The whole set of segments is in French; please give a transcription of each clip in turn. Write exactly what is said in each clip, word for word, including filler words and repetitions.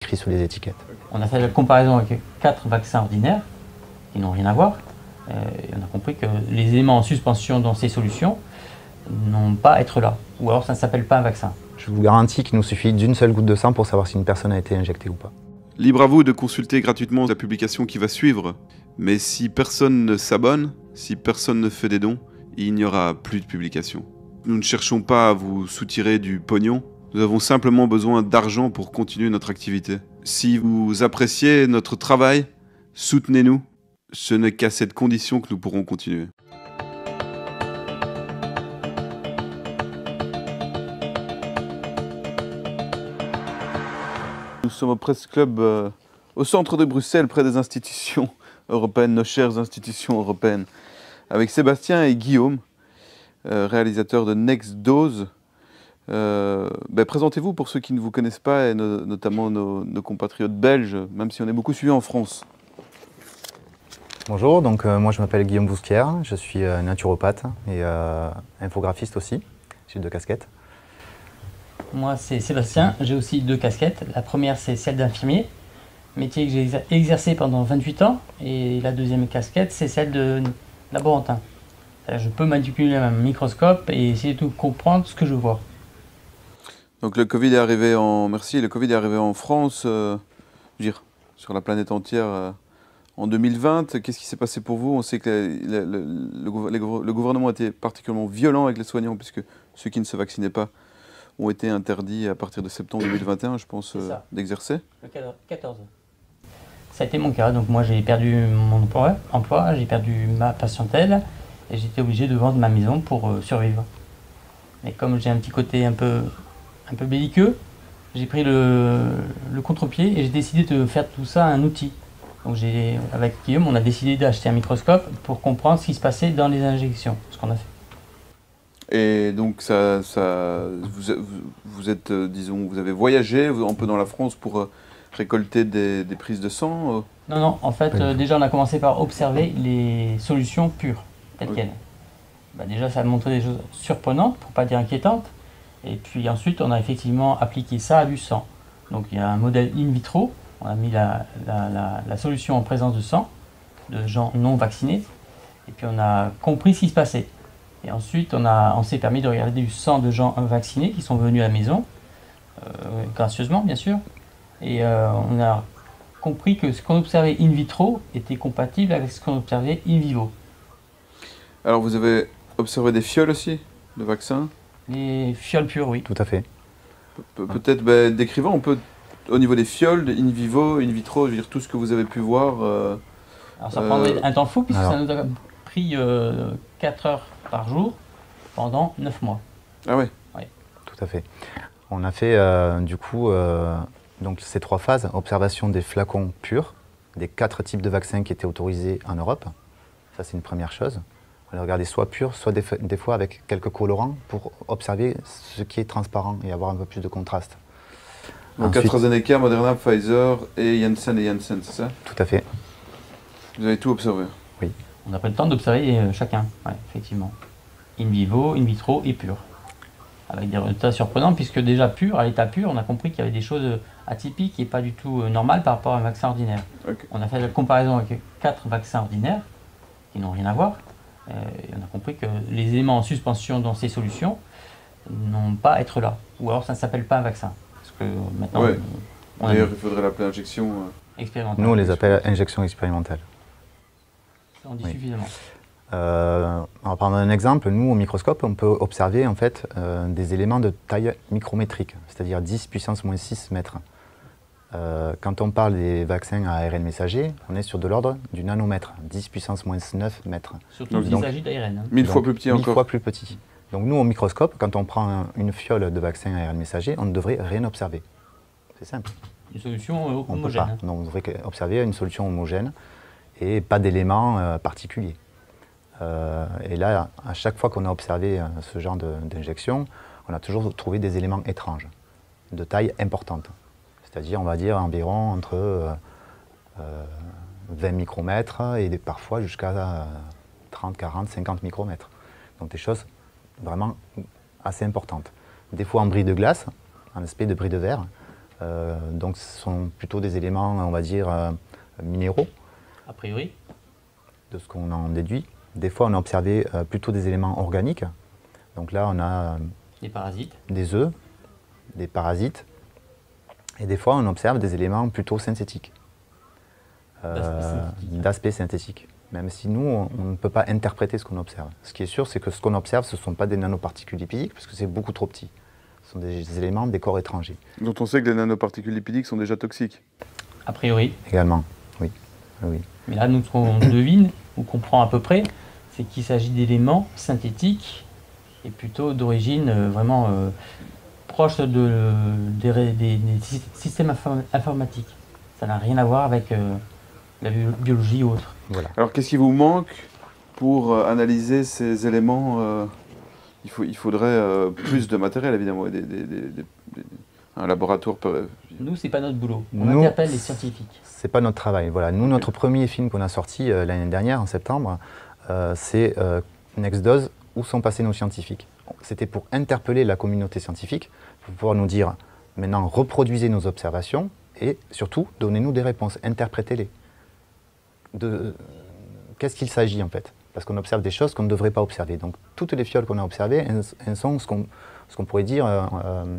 écrit sur les étiquettes. On a fait la comparaison avec quatre vaccins ordinaires qui n'ont rien à voir. Euh, et on a compris que les éléments en suspension dans ces solutions n'ont pas à être là. Ou alors ça ne s'appelle pas un vaccin. Je vous garantis qu'il nous suffit d'une seule goutte de sang pour savoir si une personne a été injectée ou pas. Libre à vous de consulter gratuitement la publication qui va suivre. Mais si personne ne s'abonne, si personne ne fait des dons, il n'y aura plus de publication. Nous ne cherchons pas à vous soutirer du pognon. Nous avons simplement besoin d'argent pour continuer notre activité. Si vous appréciez notre travail, soutenez-nous. Ce n'est qu'à cette condition que nous pourrons continuer. Nous sommes au Presse Club, euh, au centre de Bruxelles, près des institutions européennes, nos chères institutions européennes, avec Sébastien et Guillaume, euh, réalisateurs de NextDose. Euh, ben, présentez-vous pour ceux qui ne vous connaissent pas, et no notamment nos, nos compatriotes belges, même si on est beaucoup suivis en France. Bonjour, donc euh, moi je m'appelle Guillaume Bousquière, je suis euh, naturopathe et euh, infographiste aussi, j'ai deux casquettes. Moi c'est Sébastien, j'ai aussi deux casquettes. La première c'est celle d'infirmier, métier que j'ai exercé pendant vingt-huit ans, et la deuxième casquette c'est celle de laborantin. Je peux manipuler un microscope et essayer de comprendre ce que je vois. Donc le Covid est arrivé en merci, le Covid est arrivé en France, euh, je veux dire, sur la planète entière euh, en deux mille vingt. Qu'est-ce qui s'est passé pour vous? On sait que le, le, le, le, le gouvernement a été particulièrement violent avec les soignants, puisque ceux qui ne se vaccinaient pas ont été interdits à partir de septembre deux mille vingt et un, je pense, euh, d'exercer. Le quatorze. Ça a été mon cas, donc moi j'ai perdu mon emploi, emploi j'ai perdu ma patientèle et j'étais obligé de vendre ma maison pour euh, survivre. Et comme j'ai un petit côté un peu, un peu belliqueux, j'ai pris le, le contre-pied et j'ai décidé de faire tout ça un outil. Donc j'ai, avec Guillaume, on a décidé d'acheter un microscope pour comprendre ce qui se passait dans les injections, ce qu'on a fait. Et donc ça, ça, vous, vous êtes, euh, disons, vous avez voyagé un peu dans la France pour euh, récolter des, des prises de sang euh... Non, non, en fait, euh, déjà on a commencé par observer les solutions pures, telles oui. quelles. Bah, déjà ça a montré des choses surprenantes, pour ne pas dire inquiétantes. Et puis ensuite on a effectivement appliqué ça à du sang. Donc il y a un modèle in vitro, on a mis la, la, la, la solution en présence de sang, de gens non vaccinés, et puis on a compris ce qui se passait. Et ensuite, on, a, on s'est permis de regarder du sang de gens vaccinés qui sont venus à la maison, euh, gracieusement bien sûr. Et euh, on a compris que ce qu'on observait in vitro était compatible avec ce qu'on observait in vivo. Alors vous avez observé des fioles aussi, de vaccins? Les fioles pures, oui. Tout à fait. Pe peut-être, ben, décrivant, on peut, au niveau des fioles, de in vivo, in vitro, je veux dire tout ce que vous avez pu voir. Euh, Alors ça prendrait euh... un temps fou, puisque Alors... ça nous a pris euh, quatre heures par jour pendant neuf mois. Ah oui. Oui. Tout à fait. On a fait euh, du coup euh, donc ces trois phases, observation des flacons purs, des quatre types de vaccins qui étaient autorisés en Europe. Ça c'est une première chose. On les regardait soit purs, soit des, des fois avec quelques colorants pour observer ce qui est transparent et avoir un peu plus de contraste. Donc Ensuite, AstraZeneca, Moderna, Pfizer et Janssen et Janssen, c'est ça? Tout à fait. Vous avez tout observé? Oui. On a pris le temps d'observer euh, chacun, ouais, effectivement. In vivo, in vitro et pur. Avec des résultats surprenants, puisque déjà pur, à l'état pur, on a compris qu'il y avait des choses atypiques et pas du tout euh, normales par rapport à un vaccin ordinaire. Okay. On a fait la comparaison avec quatre vaccins ordinaires qui n'ont rien à voir. Euh, et on a compris que les éléments en suspension dans ces solutions n'ont pas à être là. Ou alors ça ne s'appelle pas un vaccin. Parce que maintenant, ouais. on D'ailleurs, il faudrait l'appeler injection euh... expérimentale. Nous, on les appelle injection expérimentale. On dit oui. suffisamment. Euh, on va prendre un exemple. Nous, au microscope, on peut observer en fait euh, des éléments de taille micrométrique, c'est-à-dire dix puissance moins six mètres. Euh, quand on parle des vaccins à A R N messager, on est sur de l'ordre du nanomètre, dix puissance moins neuf mètres. Surtout s'il s'agit d'A R N. Hein. Mille fois plus petit encore. Mille fois plus petit. Donc nous, au microscope, quand on prend un, une fiole de vaccin à A R N messager, on ne devrait rien observer. C'est simple. Une solution euh, on homogène. Peut pas. Non, on devrait observer une solution homogène et pas d'éléments euh, particuliers. Euh, et là, à chaque fois qu'on a observé euh, ce genre d'injection, on a toujours trouvé des éléments étranges, de taille importante. C'est-à-dire, on va dire, environ entre euh, euh, vingt micromètres et des, parfois jusqu'à euh, trente, quarante, cinquante micromètres. Donc des choses vraiment assez importantes. Des fois en bris de glace, en aspect de bris de verre, Euh, donc ce sont plutôt des éléments, on va dire, euh, minéraux. A priori. De ce qu'on en déduit. Des fois, on a observé euh, plutôt des éléments organiques. Donc là, on a euh, des parasites, des œufs, des parasites. Et des fois, on observe des éléments plutôt synthétiques. Euh, D'aspect synthétique. Même si nous, on, on ne peut pas interpréter ce qu'on observe. Ce qui est sûr, c'est que ce qu'on observe, ce ne sont pas des nanoparticules lipidiques, parce que c'est beaucoup trop petit. Ce sont des, des éléments des corps étrangers. Dont on sait que les nanoparticules lipidiques sont déjà toxiques. A priori. Également, oui. oui. Mais là, nous, ce qu'on devine, ou comprend à peu près, c'est qu'il s'agit d'éléments synthétiques et plutôt d'origine euh, vraiment euh, proche de, des, des, des systèmes inform informatiques. Ça n'a rien à voir avec euh, la biologie ou autre. Voilà. Alors, qu'est-ce qui vous manque pour euh, analyser ces éléments euh, il, faut, il faudrait euh, plus de matériel, évidemment. Des, des, des, des, des, un laboratoire peut... Nous, c'est pas notre boulot. On Nous, interpelle les scientifiques. C'est pas notre travail. Voilà. Nous, Okay. Notre premier film qu'on a sorti euh, l'année dernière, en septembre, euh, c'est euh, NextDose, où sont passés nos scientifiques. C'était pour interpeller la communauté scientifique, pour pouvoir nous dire, maintenant, reproduisez nos observations et surtout, donnez-nous des réponses, interprétez-les. De... Qu'est-ce qu'il s'agit en fait? Parce qu'on observe des choses qu'on ne devrait pas observer. Donc, toutes les fioles qu'on a observées, elles sont ce qu'on ce qu'on pourrait dire... Euh,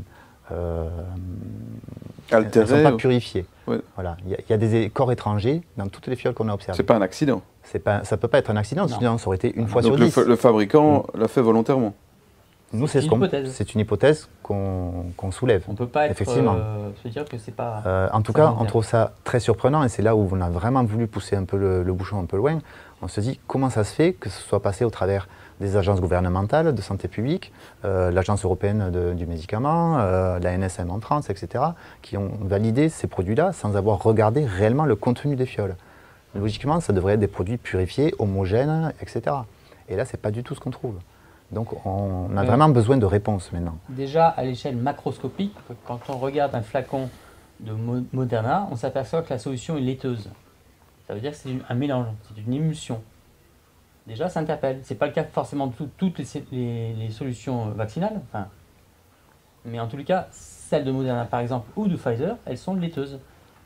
euh, altérées, elles ne sont pas purifiées. Ouais. Voilà. Il y, y a des corps étrangers dans toutes les fioles qu'on a observées. C'est pas un accident. Pas, ça ne peut pas être un accident, sinon ça aurait été une fois Donc sur le dix. fa le fabricant mmh. l'a fait volontairement. Nous, c'est une, une hypothèse qu'on qu'on soulève. On ne peut pas être, effectivement. Euh, se dire que c'est pas... Euh, en tout cas, on trouve ça très surprenant et c'est là où on a vraiment voulu pousser un peu le, le bouchon un peu loin. On se dit comment ça se fait que ce soit passé au travers des agences gouvernementales de santé publique, euh, l'Agence européenne de, du médicament, euh, la N S M en France, et cetera, qui ont validé ces produits-là sans avoir regardé réellement le contenu des fioles. Logiquement, ça devrait être des produits purifiés, homogènes, et cetera. Et là, ce n'est pas du tout ce qu'on trouve. Donc, on a vraiment besoin de réponses maintenant. Déjà, à l'échelle macroscopique, quand on regarde un flacon de Moderna, on s'aperçoit que la solution est laiteuse. Ça veut dire que c'est un mélange, c'est une émulsion. Déjà, ça interpelle. Ce n'est pas le cas forcément de tout, toutes les, les, les solutions vaccinales. Enfin, mais en tout cas, celles de Moderna, par exemple, ou de Pfizer, elles sont laiteuses.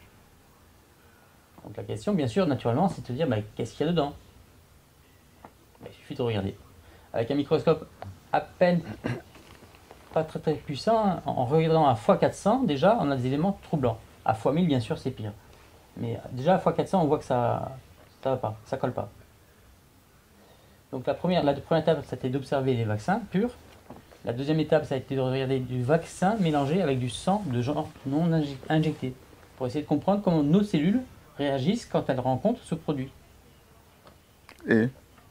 Donc la question, bien sûr, naturellement, c'est de se dire, bah, qu'est-ce qu'il y a dedans? bah, Il suffit de regarder. Avec un microscope à peine pas très très puissant, en regardant à fois quatre cents, déjà, on a des éléments troublants. À fois mille, bien sûr, c'est pire. Mais déjà, à fois quatre cents, on voit que ça ne va pas, ça colle pas. Donc la première, la première étape, ça a été d'observer les vaccins purs. La deuxième étape, ça a été de regarder du vaccin mélangé avec du sang de gens non injecté, pour essayer de comprendre comment nos cellules réagissent quand elles rencontrent ce produit. Et,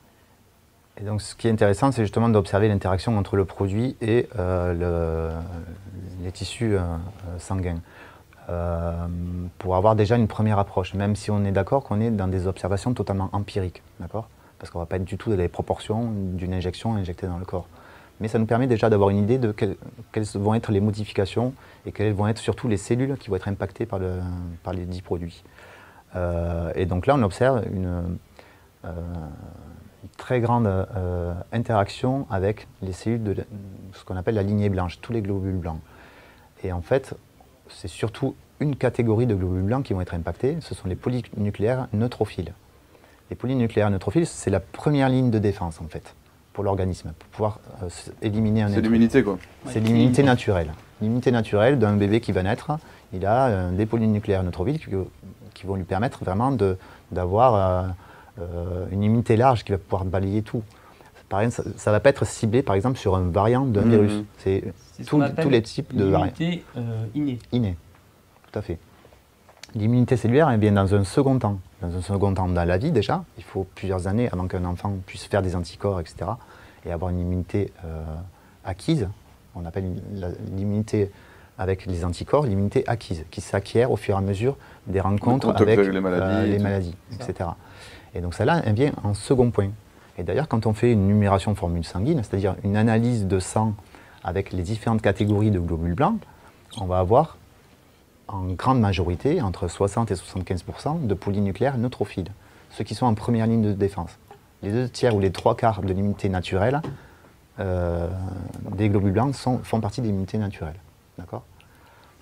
et donc ce qui est intéressant, c'est justement d'observer l'interaction entre le produit et euh, le, les tissus euh, sanguins. Euh, pour avoir déjà une première approche, même si on est d'accord qu'on est dans des observations totalement empiriques, d'accord ? Parce qu'on ne va pas être du tout dans les proportions d'une injection injectée dans le corps. Mais ça nous permet déjà d'avoir une idée de quelles, quelles vont être les modifications et quelles vont être surtout les cellules qui vont être impactées par, le, par les dix produits. Euh, et donc là, on observe une, euh, une très grande euh, interaction avec les cellules de ce qu'on appelle la lignée blanche, tous les globules blancs. Et en fait, c'est surtout une catégorie de globules blancs qui vont être impactés, ce sont les polynucléaires neutrophiles. Les polynucléaires neutrophiles, c'est la première ligne de défense en fait, pour l'organisme, pour pouvoir euh, éliminer un C'est l'immunité quoi. C'est l'immunité naturelle. L'immunité naturelle d'un bébé qui va naître, il a euh, des polynucléaires neutrophiles qui, qui vont lui permettre vraiment d'avoir euh, euh, une immunité large qui va pouvoir balayer tout. Par exemple, ça ne va pas être ciblé par exemple sur un variant d'un mmh. virus. C'est tous les types de variants. L'immunité euh, innée. Innée, tout à fait. L'immunité cellulaire, elle vient dans un second temps. Dans un second temps dans la vie déjà, il faut plusieurs années avant qu'un enfant puisse faire des anticorps, et cetera. Et avoir une immunité euh, acquise. On appelle l'immunité avec les anticorps, l'immunité acquise, qui s'acquiert au fur et à mesure des rencontres avec, avec les maladies, euh, les maladies et cetera. Et donc celle-là, elle vient en second point. Et d'ailleurs, quand on fait une numération formule sanguine, c'est-à-dire une analyse de sang avec les différentes catégories de globules blancs, on va avoir en grande majorité, entre soixante et soixante-quinze pour cent de polynucléaires neutrophiles, ceux qui sont en première ligne de défense. Les deux tiers ou les trois quarts de l'immunité naturelle euh, des globules blancs sont, font partie de l'immunité naturelle. D'accord ?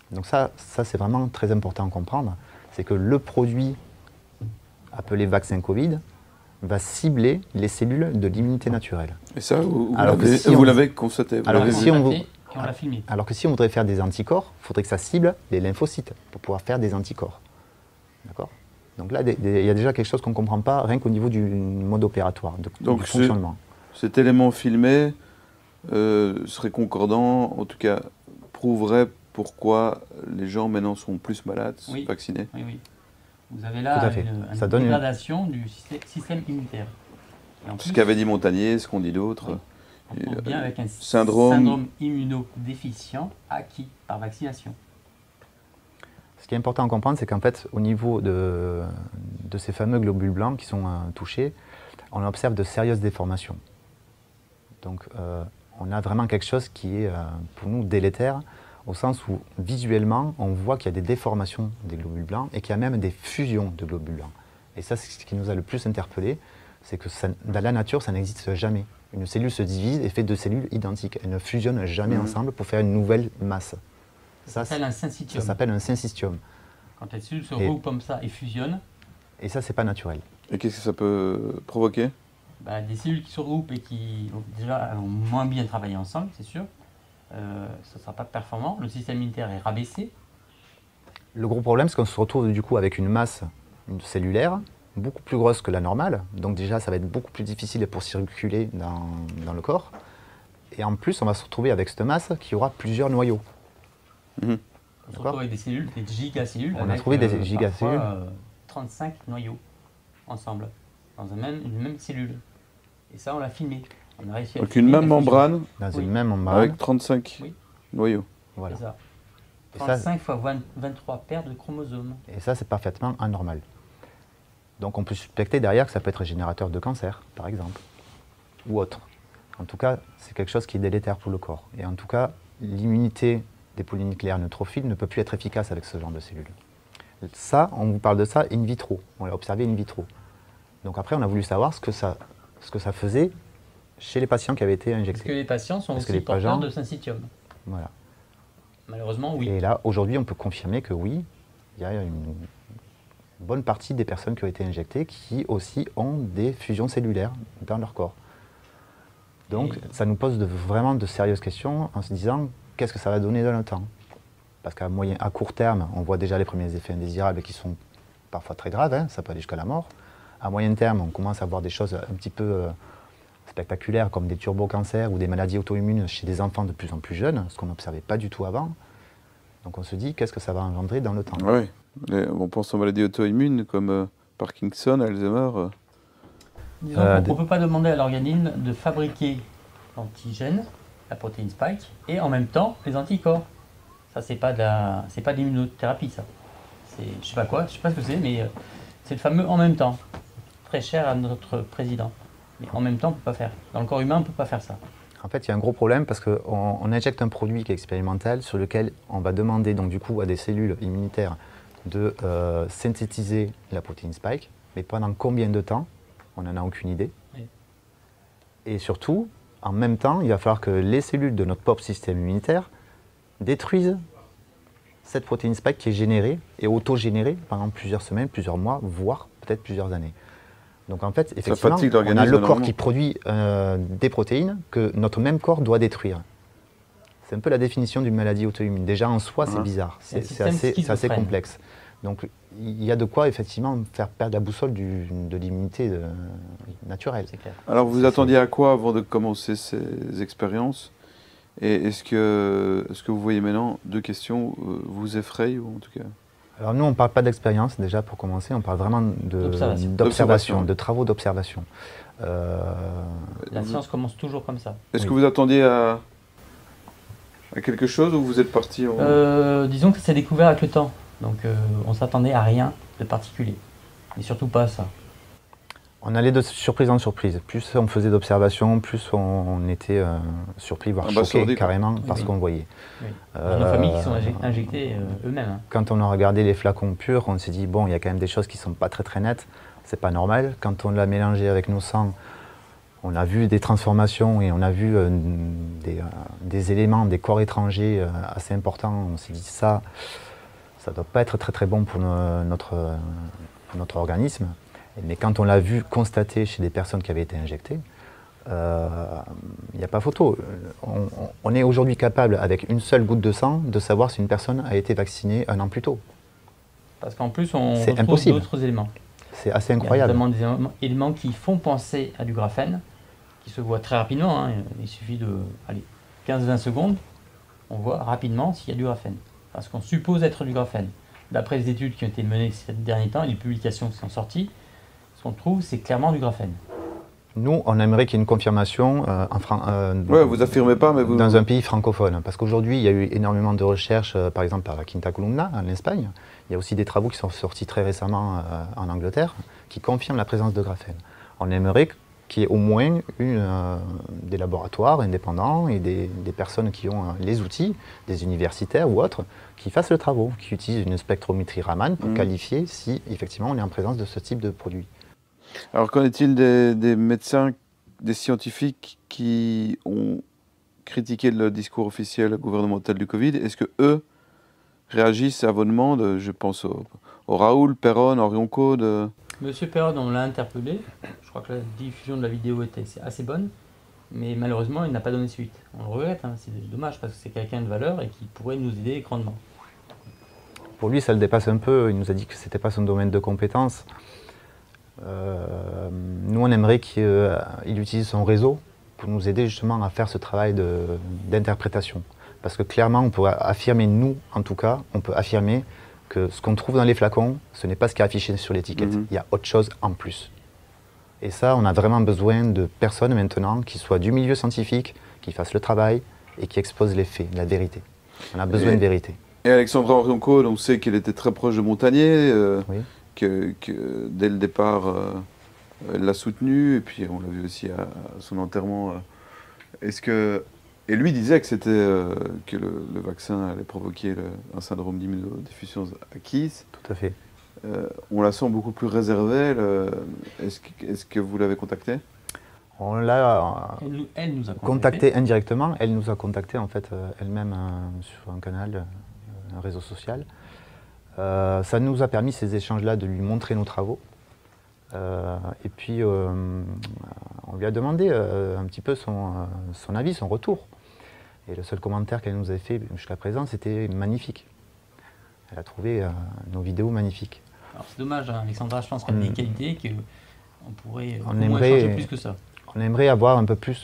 Donc ça, ça c'est vraiment très important à comprendre, c'est que le produit appelé vaccin Covid va cibler les cellules de l'immunité naturelle. Et ça, vous, alors vous l'avez si on, l'avez constaté vous alors, l'avez que vu. si on, l'a fait et on l'a filmé. alors que si on voudrait faire des anticorps, il faudrait que ça cible les lymphocytes pour pouvoir faire des anticorps. D'accord ? Donc là, il y a déjà quelque chose qu'on ne comprend pas, rien qu'au niveau du mode opératoire, de, Donc du fonctionnement. Cet élément filmé euh, serait concordant, en tout cas prouverait pourquoi les gens maintenant sont plus malades, Oui. vaccinés. Oui, oui. Vous avez Tout là à fait. une, une Ça donne une- dégradation du système, système immunitaire. Et en Ce plus, qu'avait dit Montagnier, ce qu'ont dit d'autres. on tombe bien avec un syndrome- syndrome immunodéficient acquis par vaccination. Ce qui est important à comprendre, c'est qu'en fait, au niveau de, de ces fameux globules blancs qui sont euh, touchés, on observe de sérieuses déformations. Donc, euh, on a vraiment quelque chose qui est, euh, pour nous, délétère, au sens où, visuellement, on voit qu'il y a des déformations des globules blancs et qu'il y a même des fusions de globules blancs. Et ça, c'est ce qui nous a le plus interpellé, c'est que ça, dans la nature, ça n'existe jamais. Une cellule se divise et fait deux cellules identiques. Elles ne fusionnent jamais Mhm. ensemble pour faire une nouvelle masse. Ça s'appelle un Ça syncytium. s'appelle un syncytium. Quand les cellules se Et- regroupent comme ça et fusionnent, Et ça, c'est pas naturel. Et qu'est-ce que ça peut provoquer? bah, des cellules qui se regroupent et qui ont déjà ont moins bien travaillé ensemble, c'est sûr, euh, ça ne sera pas performant. Le système immunitaire est rabaissé. Le gros problème, c'est qu'on se retrouve du coup avec une masse une cellulaire beaucoup plus grosse que la normale. Donc déjà, ça va être beaucoup plus difficile pour circuler dans, dans le corps. Et en plus, on va se retrouver avec cette masse qui aura plusieurs noyaux. Mhm. On se D'accord. retrouve avec des cellules, des gigacellules. On a avec, trouvé des euh, gigacellules. parfois, euh, trente-cinq noyaux ensemble, dans un même, une même cellule. Et ça, on l'a filmé. On a réussi à Donc filmer une la même fusion. membrane Dans Oui. une même membrane. avec trente-cinq Oui. noyaux. Voilà. C'est ça. Et ça, trente-cinq fois vingt vingt-trois paires de chromosomes. et ça, c'est parfaitement anormal. Donc on peut suspecter derrière que ça peut être générateur de cancer, par exemple, ou autre. En tout cas, c'est quelque chose qui est délétère pour le corps. Et en tout cas, l'immunité des polynucléaires neutrophiles ne peut plus être efficace avec ce genre de cellules. Ça, on vous parle de ça in vitro. On l'a observé in vitro. Donc après, on a voulu savoir ce que ça, ce que ça faisait chez les patients qui avaient été Est-ce que injectés. les patients sont Est-ce que aussi les porteurs patients- de syncytium? Voilà. Malheureusement, oui. Et là, aujourd'hui, on peut confirmer que oui, il y a une bonne partie des personnes qui ont été injectées qui aussi ont des fusions cellulaires dans leur corps. Donc, Et- ça nous pose de, vraiment de sérieuses questions en se disant qu'est-ce que ça va donner dans le temps. Parce qu'à moyen, à court terme, on voit déjà les premiers effets indésirables qui sont parfois très graves, hein, ça peut aller jusqu'à la mort. À moyen terme, on commence à voir des choses un petit peu euh, spectaculaires comme des turbocancers ou des maladies auto-immunes chez des enfants de plus en plus jeunes, ce qu'on n'observait pas du tout avant. Donc on se dit qu'est-ce que ça va engendrer dans le temps. Ah oui. Les- on pense aux maladies auto-immunes comme euh, Parkinson, Alzheimer. euh. Disons Euh, qu'on des- ne peut pas demander à l'organisme de fabriquer l'antigène, la protéine spike, et en même temps les anticorps. Ça, c'est pas de la, c'est pas de l'immunothérapie, ça. C'est, je sais pas quoi, je sais pas ce que c'est, mais euh, c'est le fameux en même temps, très cher à notre président. Mais en même temps, on peut pas faire. Dans le corps humain, on peut pas faire ça. En fait, il y a un gros problème parce qu'on on injecte un produit qui est expérimental sur lequel on va demander donc, du coup, à des cellules immunitaires de euh, synthétiser la protéine spike. Mais pendant combien de temps? On n'en a aucune idée. Oui. Et surtout, en même temps, il va falloir que les cellules de notre propre système immunitaire détruisent cette protéine spike qui est générée et auto-générée pendant plusieurs semaines, plusieurs mois, voire peut-être plusieurs années. Donc en fait, effectivement, fatigue on a l'organisme le corps énormément. qui produit euh, des protéines que notre même corps doit détruire. C'est un peu la définition d'une maladie auto-immune. Déjà en soi, c'est Ouais. bizarre, C'est un c'est c'est système assez, c'est assez schizophrène. complexe. Donc il y a de quoi effectivement faire perdre la boussole du- de l'immunité euh, naturelle. C'est clair. Alors vous C'est- attendiez à quoi avant de commencer ces expériences? Et est-ce que, est-ce que vous voyez maintenant, deux questions, euh, vous effrayent ou en tout cas? Alors nous, on ne parle pas d'expérience déjà pour commencer, on parle vraiment de- D'observation. d'observation, D'observation. de travaux d'observation. Euh, La Vous- science commence toujours comme ça. Est-ce Oui. que vous attendiez à, à quelque chose ou vous êtes parti en... Euh, disons que ça s'est découvert avec le temps. Donc euh, on s'attendait à rien de particulier. Et surtout pas à ça. On allait de surprise en surprise. Plus on faisait d'observations, plus on, on était euh, surpris, voire Abasourdi, choqués quoi. carrément par ce Oui. qu'on voyait. Oui. Euh, Nos familles qui sont injec- injectées euh, eux-mêmes. hein. Quand on a regardé les flacons purs, on s'est dit, bon, il y a quand même des choses qui ne sont pas très très nettes, c'est pas normal. Quand on l'a mélangé avec nos sangs, On a vu des transformations et on a vu euh, des, euh, des éléments, des corps étrangers euh, assez importants. On s'est dit ça, ça ne doit pas être très très bon pour no, notre, euh, notre organisme. Mais quand on l'a vu constater chez des personnes qui avaient été injectées, il euh, n'y a pas photo. On, on est aujourd'hui capable, avec une seule goutte de sang, de savoir si une personne a été vaccinée un an plus tôt. Parce qu'en plus, on retrouve d'autres éléments. C'est assez incroyable. Il y a notamment des éléments qui font penser à du graphène, qui se voient très rapidement. Hein. Il suffit de quinze à vingt secondes, on voit rapidement s'il y a du graphène. Parce qu'on suppose être du graphène. D'après les études qui ont été menées ces derniers temps et les publications qui sont sorties, ce qu'on trouve, c'est clairement du graphène. Nous, on aimerait qu'il y ait une confirmation euh, en Fran euh, ouais, vous affirmez pas, mais vous... dans un pays francophone. Parce qu'aujourd'hui, il y a eu énormément de recherches, euh, par exemple par Quinta Columna, en Espagne. Il y a aussi des travaux qui sont sortis très récemment euh, en Angleterre, qui confirment la présence de graphène. On aimerait qu'il y ait au moins une, euh, des laboratoires indépendants et des, des personnes qui ont euh, les outils, des universitaires ou autres, qui fassent le travail, qui utilisent une spectrométrie Raman pour mmh. qualifier si effectivement on est en présence de ce type de produit. Alors qu'en est-il des, des médecins, des scientifiques qui ont critiqué le discours officiel gouvernemental du Covid? Est-ce que eux réagissent à vos demandes? Je pense au, au Raoul, Perron, Orionco. De... Monsieur Perron, on l'a interpellé. Je crois que la diffusion de la vidéo était assez bonne, mais malheureusement, il n'a pas donné suite. On le regrette, hein, c'est dommage parce que c'est quelqu'un de valeur et qui pourrait nous aider grandement. Pour lui, ça le dépasse un peu. Il nous a dit que ce n'était pas son domaine de compétence. Euh, nous, on aimerait qu'il euh, utilise son réseau pour nous aider justement à faire ce travail d'interprétation. Parce que clairement, on pourrait affirmer, nous en tout cas, on peut affirmer que ce qu'on trouve dans les flacons, ce n'est pas ce qui est affiché sur l'étiquette. Mmh. Il y a autre chose en plus. Et ça, on a vraiment besoin de personnes maintenant qui soient du milieu scientifique, qui fassent le travail et qui exposent les faits, la vérité. On a besoin et, de vérité. Et Alexandra Orionco, on sait qu'elle était très proche de Montagnier. Euh, oui. Que, que dès le départ, euh, elle l'a soutenu, et puis on l'a vu aussi à, à son enterrement. Euh, est-ce que... Et lui disait que, c'était, euh, que le, le vaccin allait provoquer le, un syndrome d'immunodéficience acquise. Tout à fait. Euh, on la sent beaucoup plus réservée. Est-ce que, est-ce que vous l'avez contactée? On l'a elle, nous, elle nous a contacté. contacté indirectement. Elle nous a contacté en fait euh, elle-même euh, sur un canal, euh, un réseau social. Euh, ça nous a permis, ces échanges-là, de lui montrer nos travaux. Euh, et puis, euh, on lui a demandé euh, un petit peu son, euh, son avis, son retour. Et le seul commentaire qu'elle nous avait fait jusqu'à présent, c'était magnifique. Elle a trouvé euh, nos vidéos magnifiques. Alors c'est dommage, hein, Alexandra, je pense qu'elle a des qualités qu'on pourrait on au aimerait, moins changer plus que ça. On aimerait avoir un peu plus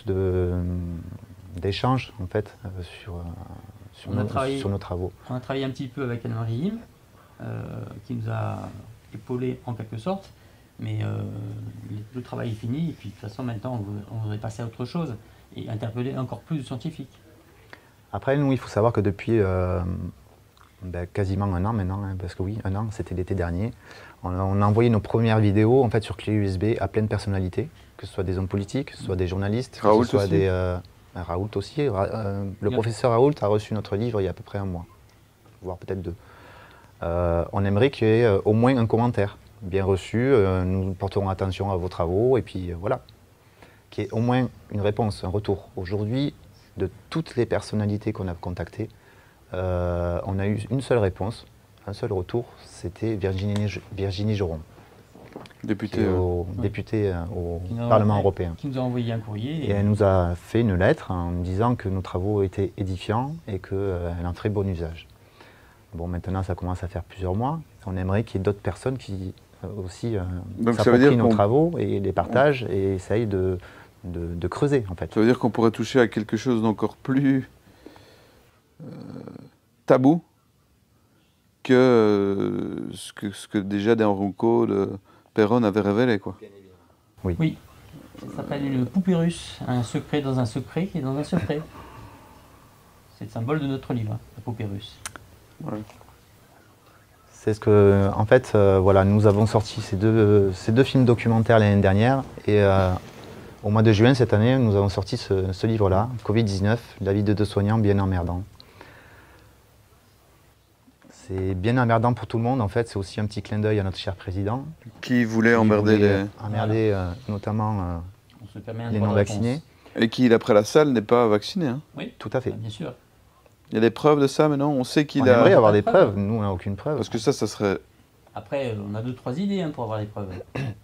d'échanges, en fait, euh, sur, sur, nos, travaillé, sur nos travaux. On a travaillé un petit peu avec Anne-Marie Him, Euh, qui nous a épaulé en quelque sorte, mais euh, le travail est fini et puis de toute façon maintenant on, veut, on voudrait passer à autre chose et interpeller encore plus de scientifiques. Après nous il faut savoir que depuis euh, ben, quasiment un an maintenant, hein, parce que oui un an c'était l'été dernier, on, on a envoyé nos premières vidéos en fait sur clé U S B à plein de personnalités, que ce soit des hommes politiques, que ce soit des journalistes, Raoult que ce soit aussi. des euh, Raoult aussi. Ra euh, le Bien. professeur Raoult a reçu notre livre il y a à peu près un mois, voire peut-être deux. Euh, on aimerait qu'il y ait euh, au moins un commentaire bien reçu, euh, nous porterons attention à vos travaux, et puis euh, voilà, qu'il y ait au moins une réponse, un retour. Aujourd'hui, de toutes les personnalités qu'on a contactées, euh, on a eu une seule réponse, un seul retour, c'était Virginie, Virginie Joron, députée au, euh, députée euh, au Parlement envoyé, européen. Qui nous a envoyé un courrier. Et, et elle nous a fait une lettre en disant que nos travaux étaient édifiants et qu'elle euh, en ferait bon usage. Bon, maintenant, ça commence à faire plusieurs mois. On aimerait qu'il y ait d'autres personnes qui euh, aussi euh, s'approprient nos travaux et les partagent on... et essayent de, de, de creuser, en fait. Ça veut dire qu'on pourrait toucher à quelque chose d'encore plus euh, tabou que, euh, ce que ce que déjà des Orionco, de Perron avait révélé, quoi. Oui. Oui. Ça s'appelle une poupée russe, un secret dans un secret qui est dans un secret. C'est le symbole de notre livre, hein, la poupée russe. Ouais. C'est ce que, en fait, euh, voilà, nous avons sorti ces deux, ces deux films documentaires l'année dernière et euh, au mois de juin cette année, nous avons sorti ce, ce livre-là, Covid dix-neuf, la vie de deux soignants bien emmerdants. C'est bien emmerdant pour tout le monde, en fait, c'est aussi un petit clin d'œil à notre cher président. Qui voulait emmerder voulait les... Emmerder euh, notamment euh, se permet un les droit de non-vaccinés. réponse. Et qui, d'après la salle, n'est pas vacciné. Hein. Oui, Tout à fait. bien sûr. Il y a des preuves de ça maintenant. On sait On qu'il a. aimerait avoir Pas de des preuves. preuves, nous on n'a aucune preuve. Parce que ça, ça serait. Après, euh, on a deux, trois idées hein, pour avoir les preuves.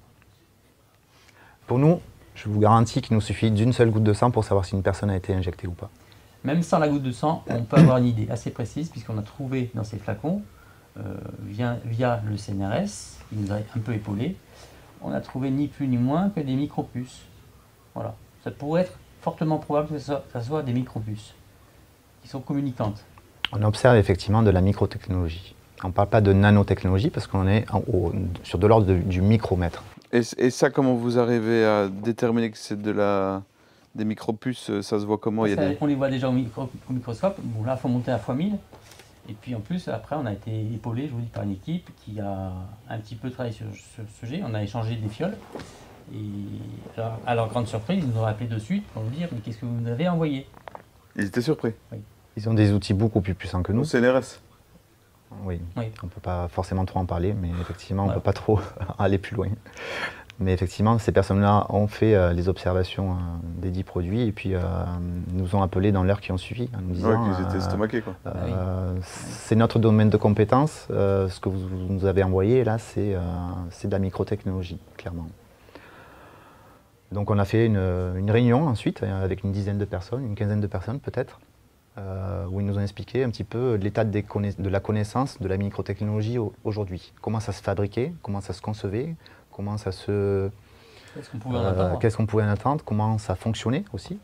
Pour nous, je vous garantis qu'il nous suffit d'une seule goutte de sang pour savoir si une personne a été injectée ou pas. Même sans la goutte de sang, on peut avoir une idée assez précise, puisqu'on a trouvé dans ces flacons, euh, via, via le C N R S, qui nous a un peu épaulé, on a trouvé ni plus ni moins que des micropuces. Voilà. Ça pourrait être fortement probable que ce soit, que ce soit des micropuces, qui sont communicantes. On observe effectivement de la microtechnologie. On ne parle pas de nanotechnologie parce qu'on est en, au, sur de l'ordre du micromètre. Et, et ça, comment vous arrivez à déterminer que c'est de la des micropuces? Ça se voit comment? Il y a Ça, des... On les voit déjà au, micro, au microscope. Bon, là, il faut monter à fois mille. Et puis en plus, après, on a été épaulé, je vous dis, par une équipe qui a un petit peu travaillé sur ce sujet. On a échangé des fioles. Et alors, à leur grande surprise, ils nous ont appelé de suite pour nous dire mais qu'est-ce que vous nous avez envoyé? Ils étaient surpris. Oui. Ils ont des outils beaucoup plus puissants que nous. Au C N R S. Oui, Oui. on ne peut pas forcément trop en parler, mais effectivement, on ne Voilà. peut pas trop aller plus loin. Mais effectivement, ces personnes-là ont fait euh, les observations euh, des dix produits et puis euh, nous ont appelés dans l'heure qui ont suivi en nous Ouais, disant qu'ils étaient euh, estomaqués, quoi. euh, c'est notre domaine de compétence, euh, ce que vous nous avez envoyé là, c'est euh, c'est de la microtechnologie, clairement. Donc on a fait une, une réunion ensuite euh, avec une dizaine de personnes, une quinzaine de personnes peut-être, euh, où ils nous ont expliqué un petit peu l'état des conna- de la connaissance de la microtechnologie au- aujourd'hui. Comment ça se fabriquait, comment ça se concevait, comment ça se... Qu'est-ce qu'on pouvait en euh, attendre? qu'est-ce qu'on pouvait en attendre, comment ça fonctionnait aussi.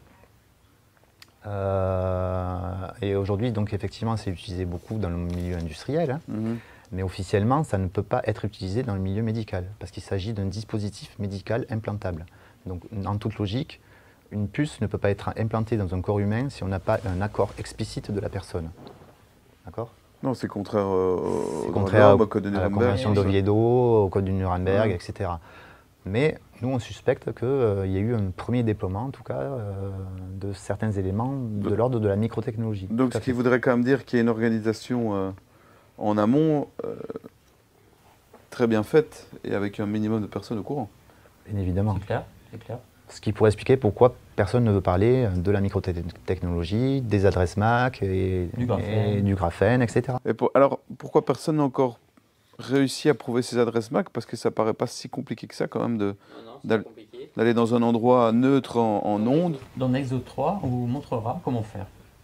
Euh, et aujourd'hui, donc effectivement, c'est utilisé beaucoup dans le milieu industriel, hein, Mhm. mais officiellement, ça ne peut pas être utilisé dans le milieu médical, parce qu'il s'agit d'un dispositif médical implantable. Donc, en toute logique, une puce ne peut pas être implantée dans un corps humain si on n'a pas un accord explicite de la personne. D'accord? Non, c'est contraire euh, C'est au contraire droit, au code de à la Nuremberg. convention tout ça. d'Oviedo, au code de Nuremberg, Ouais. et cetera. Mais nous, on suspecte qu'il euh, y a eu un premier déploiement, en tout cas, euh, de certains éléments de Donc- l'ordre de la microtechnologie. Donc, Tout à ce qui fait. voudrait quand même dire qu'il y a une organisation euh, en amont euh, très bien faite et avec un minimum de personnes au courant. Bien évidemment. C'est clair, c'est clair. Ce qui pourrait expliquer pourquoi personne ne veut parler de la microtechnologie, des adresses M A C et Du graphène. et du graphène, et cetera. Et pour- alors, pourquoi personne n'a encore réussi à prouver ces adresses M A C? Parce que ça paraît pas si compliqué que ça quand même de- Dal- compliqué. d'aller dans un endroit neutre en, en ondes. Dans Nexo trois, on vous montrera comment faire.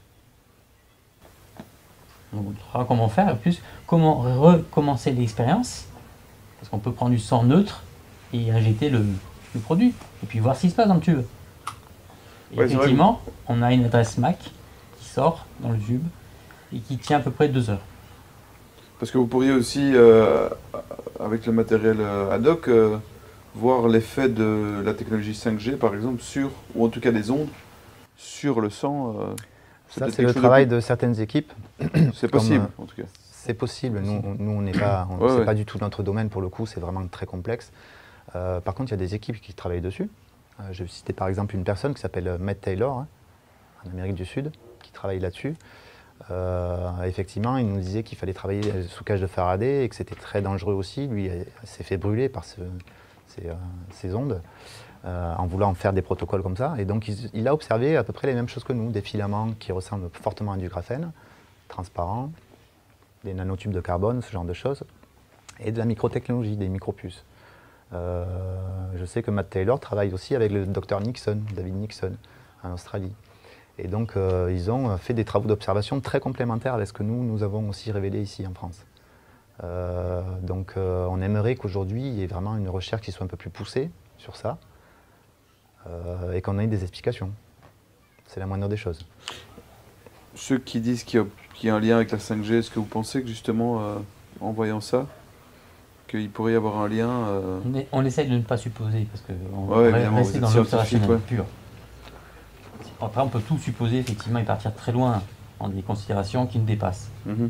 On vous montrera comment faire et plus comment recommencer l'expérience. Parce qu'on peut prendre du sang neutre et injecter le, le produit. Et puis voir ce qui se passe dans le tube. Et Ouais, c'est vrai effectivement, on a une adresse M A C qui sort dans le tube et qui tient à peu près deux heures. Parce que vous pourriez aussi, euh, avec le matériel euh, ad hoc, euh, voir l'effet de la technologie cinq G, par exemple, sur, ou en tout cas des ondes, sur le sang. euh, Ça, peut-être c'est quelque le chose travail plus- de certaines équipes. C'est comme, possible, euh, en tout cas. C'est possible. Nous, on- nous on n'est pas, on- Ouais, c'est ouais. pas du tout notre domaine pour le coup. C'est vraiment très complexe. Euh, par contre, il y a des équipes qui travaillent dessus. Euh, je vais citer par exemple une personne qui s'appelle euh, Matt Taylor, hein, en Amérique du Sud, qui travaille là-dessus. Euh, effectivement, il nous disait qu'il fallait travailler sous cage de Faraday et que c'était très dangereux aussi. Lui euh, s'est fait brûler par ce- ces, euh, ces ondes euh, en voulant faire des protocoles comme ça. Et donc, il, il a observé à peu près les mêmes choses que nous, des filaments qui ressemblent fortement à du graphène, transparents, des nanotubes de carbone, ce genre de choses, et de la microtechnologie, des micropuces. Euh, je sais que Matt Taylor travaille aussi avec le docteur Nixon, David Nixon, en Australie. Et donc, euh, ils ont fait des travaux d'observation très complémentaires avec ce que nous, nous avons aussi révélé ici en France. Euh, donc, euh, on aimerait qu'aujourd'hui, il y ait vraiment une recherche qui soit un peu plus poussée sur ça euh, et qu'on ait des explications. C'est la moindre des choses. Ceux qui disent qu'il y, a- qu'il y a un lien avec la cinq G, est-ce que vous pensez que justement, euh, en voyant ça, qu'il pourrait y avoir un lien euh, On, est- on essaye de ne pas supposer parce qu'on Ouais, va évidemment, rester vous dans êtes l'observationnel scientifique, pur. Après, on peut tout supposer effectivement et partir très loin en des considérations qui nous dépassent. mhm.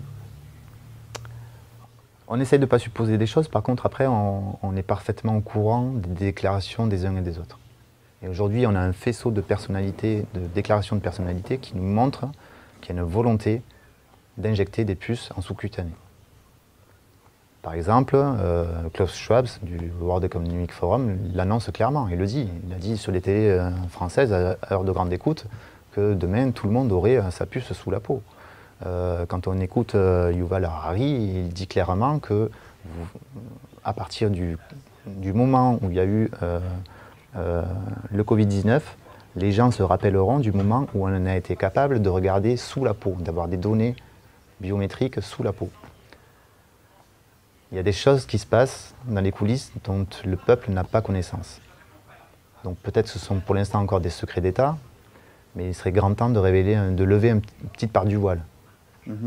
On essaie de ne pas supposer des choses, par contre, après, on, on est parfaitement au courant des déclarations des uns et des autres. Et aujourd'hui, on a un faisceau de personnalités, de déclarations de personnalités qui nous montrent qu'il y a une volonté d'injecter des puces en sous-cutané. Par exemple, euh, Klaus Schwab du World Economic Forum l'annonce clairement, il le dit. Il a dit sur les télés euh, françaises, à heure de grande écoute, que demain, tout le monde aurait euh, sa puce sous la peau. Euh, quand on écoute euh, Yuval Harari, il dit clairement que vous, à partir du, du moment où il y a eu euh, euh, le Covid dix-neuf, les gens se rappelleront du moment où on a été capable de regarder sous la peau, d'avoir des données biométriques sous la peau. Il y a des choses qui se passent dans les coulisses dont le peuple n'a pas connaissance. Donc peut-être que ce sont pour l'instant encore des secrets d'État, mais il serait grand temps de révéler, de lever une petite part du voile. Mmh.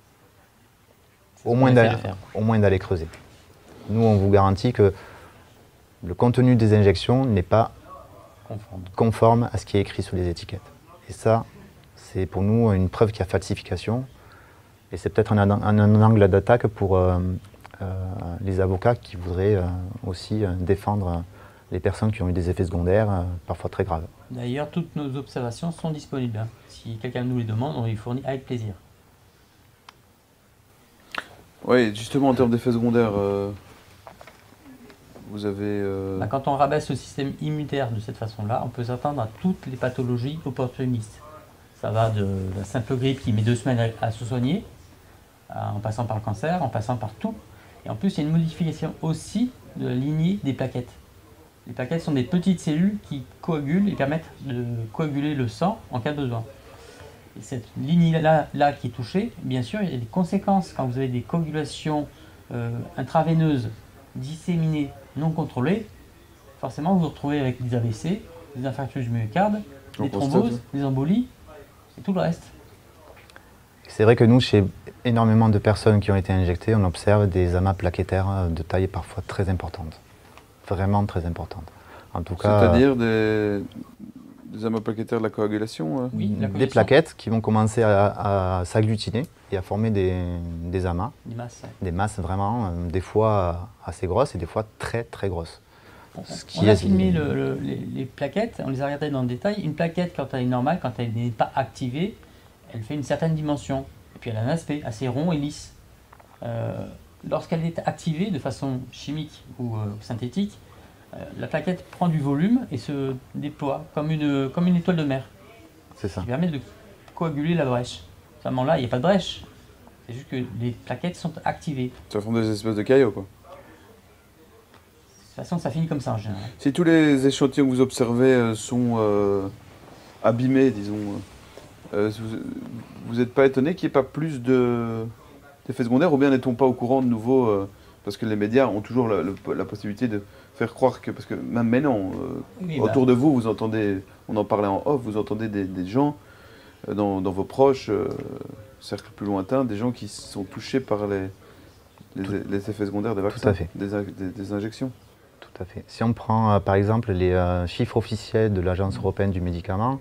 Au moins d'aller, au moins d'aller creuser. Nous, on vous garantit que le contenu des injections n'est pas conforme. conforme à ce qui est écrit sur les étiquettes. Et ça, c'est pour nous une preuve qu'il y a falsification. Et c'est peut-être un, un, un angle d'attaque pour euh, euh, les avocats qui voudraient euh, aussi euh, défendre les personnes qui ont eu des effets secondaires, euh, parfois très graves. D'ailleurs, toutes nos observations sont disponibles. Hein. Si quelqu'un nous les demande, on les fournit avec plaisir. Oui, justement, en termes d'effets secondaires, euh, vous avez... Euh... Bah, quand on rabaisse le système immunitaire de cette façon-là, on peut s'attendre à toutes les pathologies opportunistes. Ça va de la simple grippe qui met deux semaines à, à se soigner, à, en passant par le cancer, en passant par tout. Et en plus, il y a une modification aussi de la lignée des plaquettes. Les plaquettes sont des petites cellules qui coagulent et permettent de coaguler le sang en cas de besoin. Et cette lignée-là là, qui est touchée, bien sûr, il y a des conséquences quand vous avez des coagulations euh, intraveineuses disséminées, non contrôlées. Forcément, vous vous retrouvez avec des A V C, des infarctus du myocarde, des thromboses, des embolies et tout le reste. C'est vrai que nous, chez énormément de personnes qui ont été injectées, on observe des amas plaquettaires de taille parfois très importante. Vraiment très importante. En tout cas, c'est-à-dire des, des amas plaquettaires de la coagulation euh... Oui, la des plaquettes qui vont commencer à, à s'agglutiner et à former des, des amas. Des masses. Des masses vraiment, euh, des fois assez grosses et des fois très très grosses. On, Ce qui on a est, filmé le, le, les, les plaquettes, on les a regardées dans le détail. Une plaquette, quand elle est normale, quand elle n'est pas activée, elle fait une certaine dimension. Et puis elle a un aspect assez rond et lisse. Euh, Lorsqu'elle est activée de façon chimique ou euh, synthétique, euh, la plaquette prend du volume et se déploie comme une, comme une étoile de mer. C'est ça. Qui permet de coaguler la brèche. Seulement là, il n'y a pas de brèche. C'est juste que les plaquettes sont activées. Ça forme des espèces de caillots, quoi. De toute façon, ça finit comme ça en général. Si tous les échantillons que vous observez euh, sont euh, abîmés, disons, euh, vous n'êtes pas étonné qu'il n'y ait pas plus de... d'effets secondaires, ou bien n'est-on pas au courant de nouveau euh, parce que les médias ont toujours la, le, la possibilité de faire croire que, parce que même maintenant, euh, oui, autour bah. de vous, vous entendez, on en parlait en off, vous entendez des, des gens euh, dans, dans vos proches, euh, cercles plus lointains, des gens qui sont touchés par les, les, les effets secondaires des vaccins, Tout à fait. Des, des, des injections. Tout à fait. Si on prend euh, par exemple les euh, chiffres officiels de l'Agence européenne du médicament,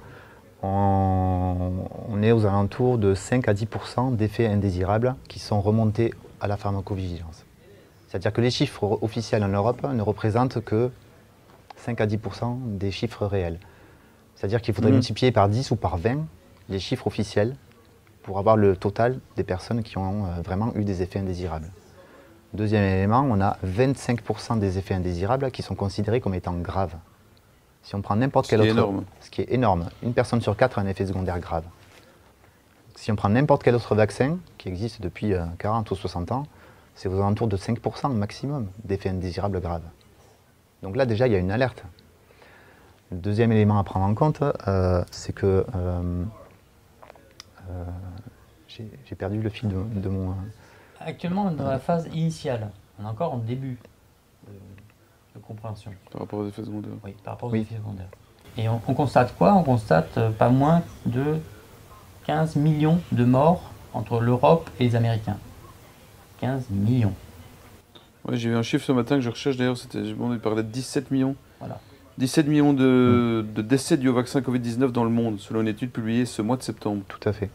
On, on est aux alentours de cinq à dix pour cent d'effets indésirables qui sont remontés à la pharmacovigilance. C'est-à-dire que les chiffres officiels en Europe ne représentent que cinq à dix pour cent des chiffres réels. C'est-à-dire qu'il faudrait mmh. multiplier par dix ou par vingt les chiffres officiels pour avoir le total des personnes qui ont vraiment eu des effets indésirables. Deuxième élément, on a vingt-cinq pour cent des effets indésirables qui sont considérés comme étant graves. Si on prend n'importe quel autre... Énorme. Ce qui est énorme. Une personne sur quatre a un effet secondaire grave. Si on prend n'importe quel autre vaccin, qui existe depuis quarante ou soixante ans, c'est aux alentours de cinq pour cent maximum d'effets indésirables graves. Donc là, déjà, il y a une alerte. Le deuxième élément à prendre en compte, euh, c'est que... Euh, euh, j'ai perdu le fil de, de mon... Actuellement, dans la phase initiale, on est encore en début de, de compréhension. Par rapport aux effets secondaires. Oui, par rapport aux oui. effets secondaires. Et on, on constate quoi? On constate euh, pas moins de quinze millions de morts entre l'Europe et les Américains. quinze millions. Ouais, j'ai vu un chiffre ce matin que je recherche d'ailleurs, c'était bon, il parlait de dix-sept millions. Voilà. dix-sept millions de, mmh. de décès dus au vaccin Covid dix-neuf dans le monde, selon une étude publiée ce mois de septembre. Tout à fait.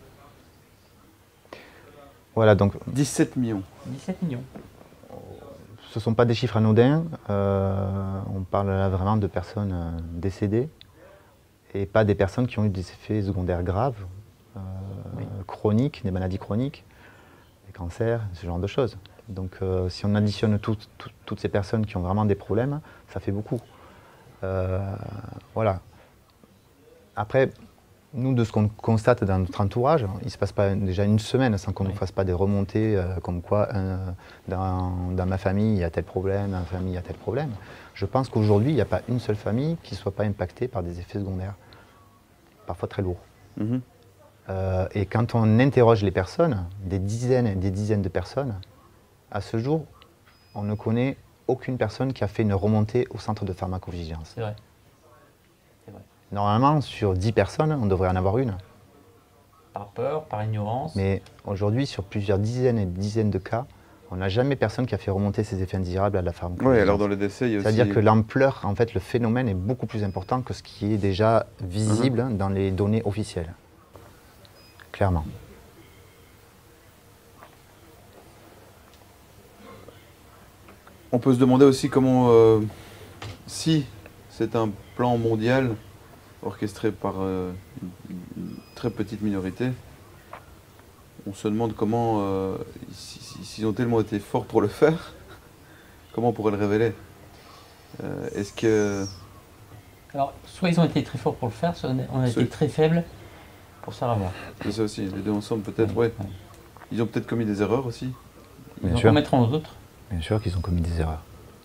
Voilà, donc... dix-sept millions. dix-sept millions. Ce ne sont pas des chiffres anodins. Euh, on parle là vraiment de personnes euh, décédées et pas des personnes qui ont eu des effets secondaires graves, euh, oui. chroniques, des maladies chroniques, des cancers, ce genre de choses. Donc euh, si on additionne tout, tout, toutes ces personnes qui ont vraiment des problèmes, ça fait beaucoup. Euh, voilà. Après, nous, de ce qu'on constate dans notre entourage, il ne se passe pas déjà une semaine sans qu'on ne Oui. nous fasse pas des remontées euh, comme quoi euh, dans, dans ma famille il y a tel problème, dans ma famille il y a tel problème. Je pense qu'aujourd'hui, il n'y a pas une seule famille qui ne soit pas impactée par des effets secondaires, parfois très lourds. Mhm. Euh, et quand on interroge les personnes, des dizaines et des dizaines de personnes, à ce jour, on ne connaît aucune personne qui a fait une remontée au centre de pharmacovigilance. C'est vrai. C'est vrai. Normalement, sur dix personnes, on devrait en avoir une. Par peur, par ignorance. Mais aujourd'hui, sur plusieurs dizaines et dizaines de cas, on n'a jamais personne qui a fait remonter ces effets indésirables à la pharmacovigilance. Oui, alors dans les décès, il y a aussi... C'est-à-dire que l'ampleur, en fait, le phénomène est beaucoup plus important que ce qui est déjà visible Mhm. dans les données officielles. Clairement. On peut se demander aussi comment, euh, si c'est un plan mondial orchestré par euh, une, une très petite minorité, on se demande comment, euh, si- si- s'ils ont tellement été forts pour le faire, comment on pourrait le révéler. Euh, Est-ce que... Alors, soit ils ont été très forts pour le faire, soit on a- on a Soit- été très faibles pour se faire avoir. C'est ça aussi, les deux ensemble peut-être, Ouais, ouais. ouais. Ils ont peut-être commis des erreurs aussi. Bien Ils en sûr. remettront aux autres. Bien sûr qu'ils ont commis des erreurs.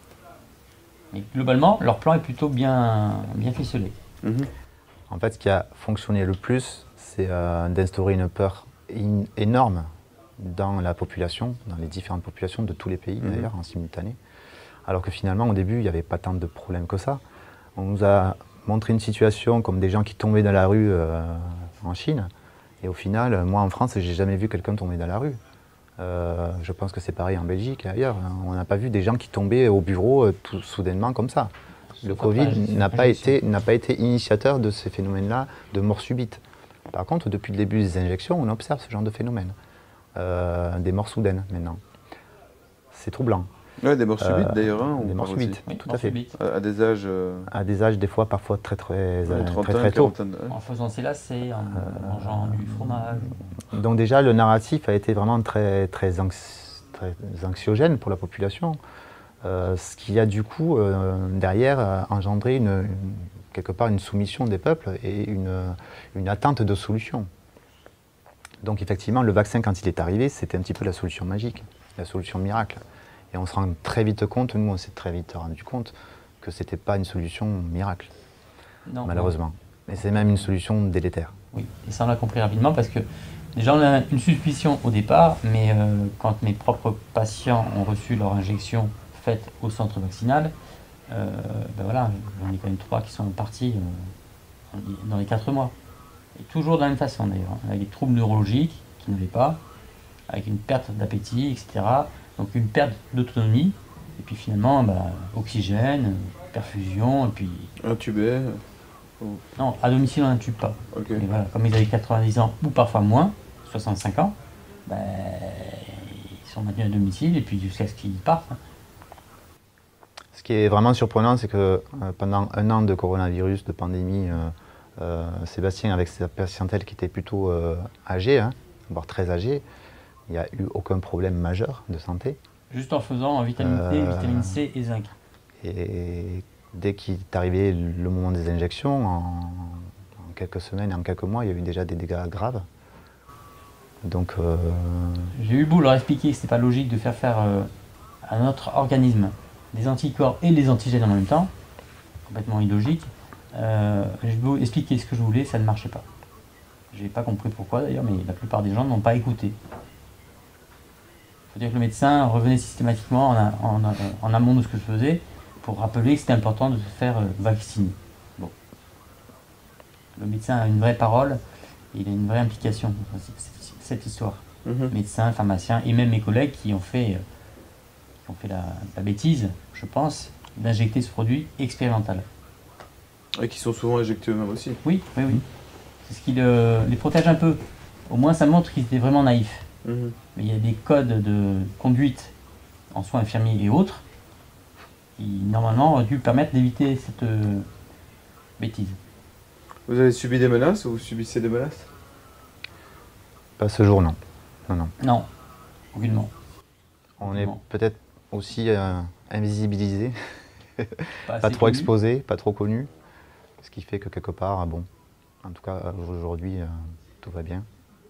Mais globalement, leur plan est plutôt bien, bien ficelé. Mhm. En fait, ce qui a fonctionné le plus, c'est euh, d'instaurer une peur in- énorme dans la population, dans les différentes populations de tous les pays Mhm. d'ailleurs, en simultané. Alors que finalement, au début, il n'y avait pas tant de problèmes que ça. On nous a montré une situation comme des gens qui tombaient dans la rue euh, en Chine. Et au final, moi en France, j'ai jamais vu quelqu'un tomber dans la rue. Euh, je pense que c'est pareil en Belgique et ailleurs. On n'a pas vu des gens qui tombaient au bureau euh, tout soudainement comme ça. Le Sauf Covid après- n'a après pas, l'injection. été, n'a pas été initiateur de ces phénomènes-là de mort subite. Par contre, depuis le début des injections, on observe ce genre de phénomène. Euh, des morts soudaines maintenant. C'est troublant. Ouais, des morts subites Euh, d'ailleurs, hein, on des morts parle aussi. subites. Oui, Tout mort à fait. subite. À, à des âges... euh, À des âges des fois parfois très très, euh, très, trentaine, très tôt. quarantaine, ouais. En faisant ses lacets, en mangeant du fromage. Donc déjà, le narratif a été vraiment très, très, anx- très anxiogène pour la population, euh, ce qui a du coup, euh, derrière, euh, engendré une, une- quelque part une soumission des peuples et une, une attente de solutions. Donc effectivement, le vaccin, quand il est arrivé, c'était un petit peu la solution magique, la solution miracle. Et on se rend très vite compte, nous on s'est très vite rendu compte, que ce n'était pas une solution miracle, Non, malheureusement. Et c'est même une solution délétère. Oui, et ça on l'a compris rapidement parce que déjà on a une suspicion au départ, mais euh, quand mes propres patients ont reçu leur injection faite au centre vaccinal, euh, ben voilà, j'en ai quand même trois qui sont partis euh, dans les quatre mois. Et toujours de la même façon d'ailleurs, hein, avec des troubles neurologiques qui n'avaient pas, avec une perte d'appétit, et cetera. Donc une perte d'autonomie, et puis finalement, bah, oxygène, perfusion, et puis Intubé. non, à domicile on n'intube pas. Ok. Et voilà, comme ils avaient quatre-vingt-dix ans ou parfois moins, soixante-cinq ans, ben, ils sont maintenus à domicile et puis jusqu'à ce qu'ils partent. hein. Ce qui est vraiment surprenant, c'est que euh, pendant un an de coronavirus, de pandémie, euh, euh, Sébastien, avec sa patientèle qui était plutôt euh, âgée, hein, voire très âgée, il n'y a eu aucun problème majeur de santé. Juste en faisant vitamine T, Euh, vitamine C et zinc. Et dès qu'il est arrivé le moment des injections, en, en quelques semaines et en quelques mois, il y a eu déjà des dégâts graves. Donc, euh, J'ai eu beau leur expliquer que c'était pas logique de faire faire euh, à notre organisme des anticorps et des antigènes en même temps, complètement illogique. Euh, J'ai beau expliquer ce que je voulais, ça ne marchait pas. J'ai pas compris pourquoi d'ailleurs, mais la plupart des gens n'ont pas écouté. Il faut dire que le médecin revenait systématiquement en, a- en a- en amont de ce que je faisais pour rappeler que c'était important de se faire euh, vacciner. Bon. Le médecin a une vraie parole, et il a une vraie implication dans cette- cette- cette histoire. Mhm. Médecins, pharmaciens et même mes collègues qui ont fait, euh, qui ont fait la, la bêtise, je pense, d'injecter ce produit expérimental. Et qui sont souvent injectés eux-mêmes aussi. Oui, oui, oui. C'est ce qui le- les protège un peu. Au moins, ça montre qu'ils étaient vraiment naïfs. Mhm. Mais il y a des codes de conduite en soins infirmiers et autres qui, normalement, auraient dû permettre d'éviter cette euh, bêtise. Vous avez subi des menaces ou vous subissez des menaces? pas ce jour, non. Non, non. Non, aucunement. On est peut-être aussi euh, invisibilisé, Pas, pas trop connu. exposé, pas trop connu, ce qui fait que quelque part, bon, en tout cas aujourd'hui, euh, tout va bien.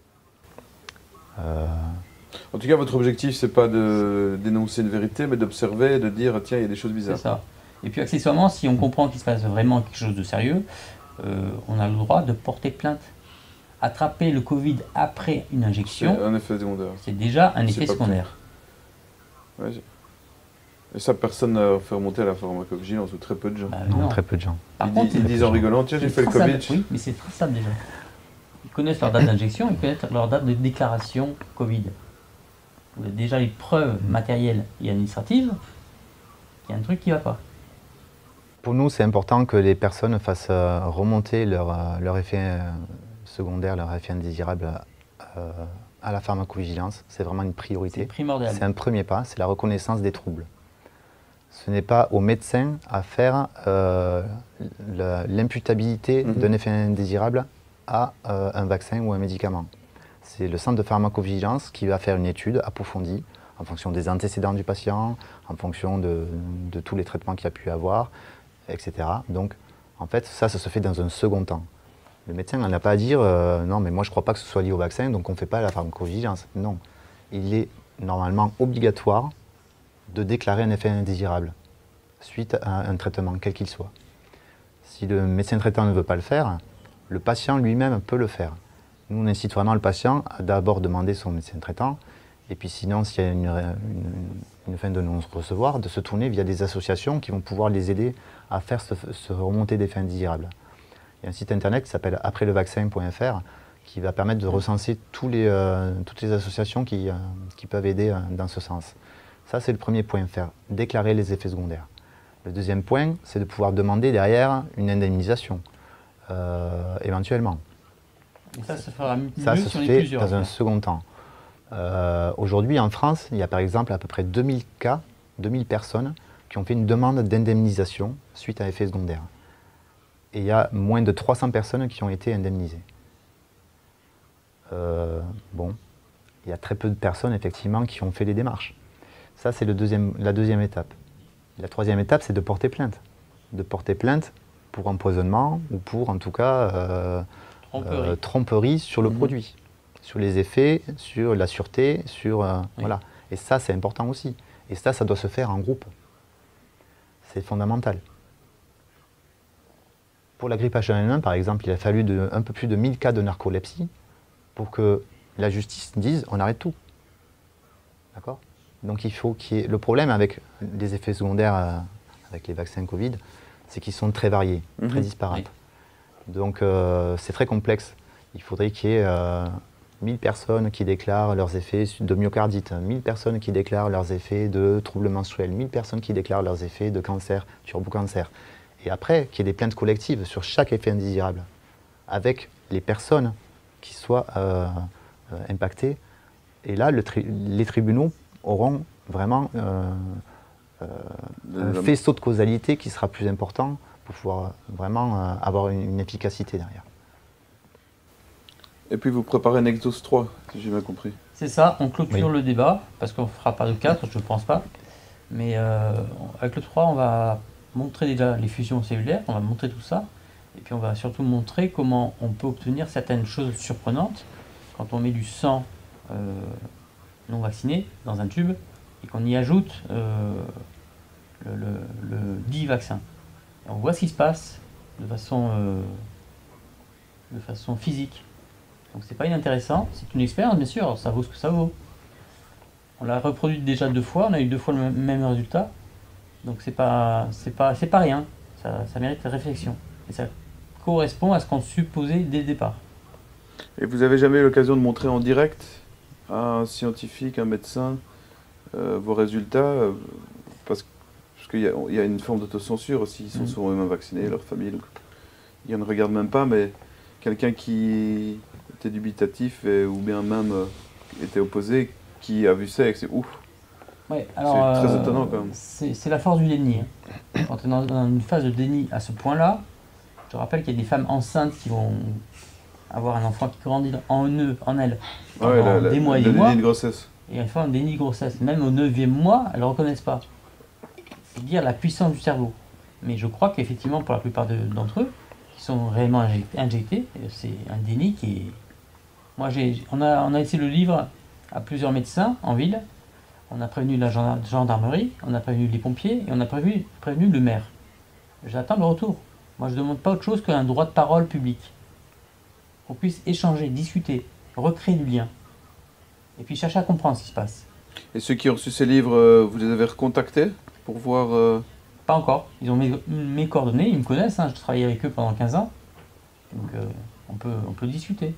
Euh... En tout cas, votre objectif, c'est pas de dénoncer une vérité, mais d'observer, de dire tiens, il y a des choses bizarres. C'est ça. Et puis accessoirement, si on comprend qu'il se passe vraiment quelque chose de sérieux, euh, on a le droit de porter plainte. Attraper le Covid après une injection, c'est un effet secondaire. C'est déjà un C'est effet pas secondaire. Ouais, et ça, personne n'a fait remonter à la pharmacovigilance, ou très peu de gens. Bah, non, non. très peu de gens. Par Ils, contre, disent, ils disent en rigolant tiens, j'ai fait le Covid. Oui, mais c'est traçable déjà. Ils connaissent leur date d'injection, ils connaissent leur date de déclaration Covid. Vous avez déjà les preuves matérielles et administratives qu'il y a un truc qui ne va pas. Pour nous, c'est important que les personnes fassent euh, remonter leur, euh, leur effet euh, secondaire, leur effet indésirable euh, à la pharmacovigilance. C'est vraiment une priorité. C'est primordial. C'est un premier pas, c'est la reconnaissance des troubles. Ce n'est pas aux médecins à faire euh, l'imputabilité mmh. d'un effet indésirable à euh, un vaccin ou un médicament. C'est le centre de pharmacovigilance qui va faire une étude approfondie en fonction des antécédents du patient, en fonction de, de tous les traitements qu'il a pu avoir, et cetera. Donc, en fait, ça, ça se fait dans un second temps. Le médecin n'a pas à dire euh, « non, mais moi, je ne crois pas que ce soit lié au vaccin, donc on ne fait pas la pharmacovigilance ». Non. Il est normalement obligatoire de déclarer un effet indésirable suite à un traitement, quel qu'il soit. Si le médecin traitant ne veut pas le faire, le patient lui-même peut le faire. Nous, on incite vraiment le patient à d'abord demander son médecin traitant, et puis sinon, s'il y a une, une, une fin de non-recevoir, de se tourner via des associations qui vont pouvoir les aider à faire ce, ce remontée d'effets indésirables. Il y a un site internet qui s'appelle après le vaccin point F R qui va permettre de recenser tous les, euh, toutes les associations qui, euh, qui peuvent aider euh, dans ce sens. Ça, c'est le premier point, faire déclarer les effets secondaires. Le deuxième point, c'est de pouvoir demander derrière une indemnisation, euh, éventuellement. Et ça, ça fera mieux ça si se on est fait plusieurs. dans un second temps. Euh, Aujourd'hui, en France, il y a par exemple à peu près deux mille cas, deux mille personnes qui ont fait une demande d'indemnisation suite à effet secondaire. Et il y a moins de trois cents personnes qui ont été indemnisées. Euh, bon, il y a très peu de personnes effectivement qui ont fait les démarches. Ça, c'est le deuxième, la deuxième étape. La troisième étape, c'est de porter plainte. De porter plainte pour empoisonnement ou pour, en tout cas, euh, tromperie. Euh, tromperie sur le mmh. produit, sur les effets, sur la sûreté, sur... Euh, oui. Voilà. Et ça, c'est important aussi. Et ça, ça doit se faire en groupe. C'est fondamental. Pour la grippe H un N un, par exemple, il a fallu de, un peu plus de mille cas de narcolepsie pour que la justice dise on arrête tout. D'accord ? Donc il faut qu'il y ait... Le problème avec les effets secondaires euh, avec les vaccins Covid, c'est qu'ils sont très variés, mmh. très disparates. Oui. Donc euh, c'est très complexe. Il faudrait qu'il y ait euh, mille personnes qui déclarent leurs effets de myocardite, mille personnes qui déclarent leurs effets de troubles menstruels, mille personnes qui déclarent leurs effets de cancer, turbo-cancer. Et après, qu'il y ait des plaintes collectives sur chaque effet indésirable, avec les personnes qui soient euh, euh, impactées. Et là, le tri les tribunaux auront vraiment euh, euh, un faisceau de causalité qui sera plus important pour pouvoir vraiment euh, avoir une, une efficacité derrière. Et puis vous préparez un Nexus trois, si j'ai bien compris. C'est ça, on clôture oui. le débat, parce qu'on ne fera pas de quatre, je ne pense pas. Mais euh, avec le trois, on va montrer déjà les fusions cellulaires, on va montrer tout ça. Et puis on va surtout montrer comment on peut obtenir certaines choses surprenantes quand on met du sang euh, non vacciné dans un tube et qu'on y ajoute euh, le, le, le dit vaccin. Et on voit ce qui se passe de façon, euh, de façon physique. Donc c'est pas inintéressant, c'est une expérience bien sûr, ça vaut ce que ça vaut. On l'a reproduit déjà deux fois, on a eu deux fois le même résultat. Donc c'est pas, c'est pas, c'est pas rien, ça, ça mérite réflexion. Et ça correspond à ce qu'on supposait dès le départ. Et vous avez jamais eu l'occasion de montrer en direct à un scientifique, un médecin, euh, vos résultats euh, parce, parce qu'il y, y a une forme d'autocensure aussi, ils sont mmh. souvent eux-mêmes vaccinés, leur famille, donc ils ne regardent même pas, mais quelqu'un qui était dubitatif et, ou bien même euh, était opposé, qui a vu ça et que c'est ouf. Ouais, alors, c'est très euh, étonnant quand même. C'est la force du déni. Hein. Quand on est dans, dans une phase de déni à ce point-là, je rappelle qu'il y a des femmes enceintes qui vont avoir un enfant qui grandit en eux, en elles, pendant ouais, la, la, des mois et des mois. De grossesse. et elles font un déni de grossesse. Même au neuvième mois, elles ne reconnaissent pas. C'est dire la puissance du cerveau. Mais je crois qu'effectivement, pour la plupart de- d'entre eux, qui sont réellement injectés, injectés, c'est un déni qui est... Moi, j'ai, on, a, on a essayé le livre à plusieurs médecins en ville. On a prévenu la genda- gendarmerie, on a prévenu les pompiers et on a prévenu, prévenu le maire. J'attends le retour. Moi, je ne demande pas autre chose qu'un droit de parole public. Qu'on puisse échanger, discuter, recréer du lien. Et puis chercher à comprendre ce qui se passe. Et ceux qui ont reçu ces livres, euh, vous les avez recontactés pour voir... euh, Pas encore. Ils ont mes, mes coordonnées, ils me connaissent. Hein. Je travaille avec eux pendant quinze ans. Donc euh, on, peut, on peut discuter.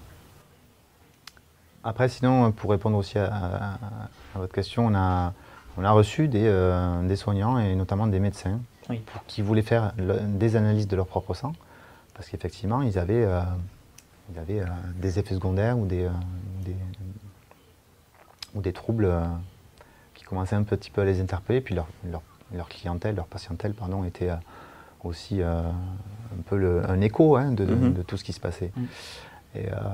Après, sinon, pour répondre aussi à, à- à votre question, on a, on a reçu des, euh, des soignants et notamment des médecins Oui. pour- qui voulaient faire le- des analyses de leur propre sang parce qu'effectivement, ils avaient, euh, ils avaient euh, des effets secondaires ou des, euh, des, ou des troubles euh, qui commençaient un petit peu à les interpeller. Puis leur, leur, leur clientèle, leur patientèle, pardon, était euh, aussi euh, un peu le- un écho hein, de, de- Mhm. de tout ce qui se passait. Mhm. Et, euh,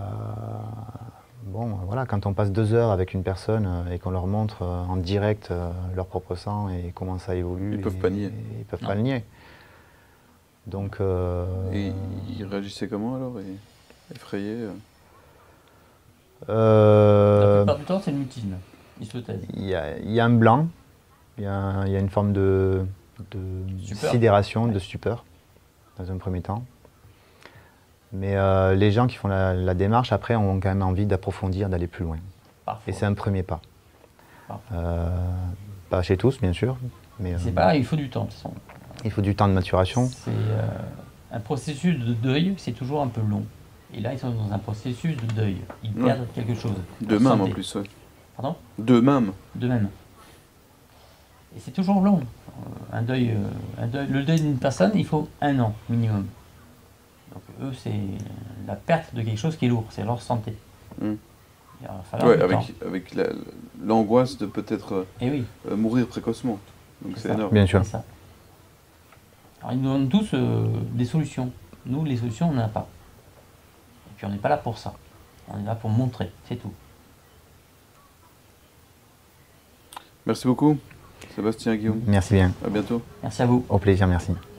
bon, voilà, quand on passe deux heures avec une personne euh, et qu'on leur montre euh, en direct euh, leur propre sang et comment ça évolue, Ils peuvent et- pas nier. et ils peuvent Non. pas le nier. Donc, euh, Et ils réagissaient comment alors et... Effrayés euh La euh, plupart du temps, c'est le mutisme. Ils se taisent. il y, a- il y a un blanc, il y a, un- il y a une forme de, de Stupeur. sidération, de Ouais. stupeur, dans un premier temps. Mais euh, les gens qui font la, la démarche, après, ont quand même envie d'approfondir, d'aller plus loin. Parfois. Et c'est un premier pas. Parfois. Euh, pas chez tous, bien sûr, mais C'est euh, pareil, il faut du temps. De toute façon. il faut du temps de maturation. C'est euh, un processus de deuil, c'est toujours un peu long. Et là, ils sont dans un processus de deuil. Ils Ouais. perdent quelque chose. De Leur même en santé. plus, ouais. Pardon? De même. De même. Et c'est toujours long. Euh, un deuil, euh, un deuil, le deuil d'une personne, il faut un an minimum. Donc eux, c'est la perte de quelque chose qui est lourd, c'est leur santé. Mm. Il va falloir Ouais, du temps. avec, avec la- l'angoisse de peut-être euh, Et oui, euh, mourir précocement. Donc c'est ça. énorme. Bien sûr. c'est ça. Alors ils nous donnent tous euh, des solutions. Nous, les solutions, on n'en a pas. Et puis on n'est pas là pour ça. On est là pour montrer, c'est tout. Merci beaucoup, Sébastien Guillaume. Merci bien. À bientôt. Merci à vous. Au plaisir, merci.